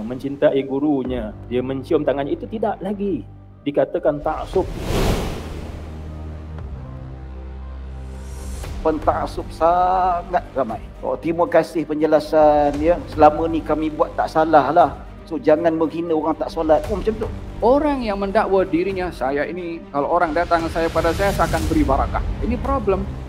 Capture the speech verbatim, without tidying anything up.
mencintai gurunya, dia mencium tangannya, itu tidak lagi dikatakan taksub. Pentaksub sangat ramai. Oh, terima kasih penjelasan ya. Selama ni kami buat tak salah lah. So jangan menghina orang tak solat. Oh, macam tu. Orang yang mendakwa dirinya, saya ini kalau orang datang saya pada saya, saya akan beri barakah. Ini problem.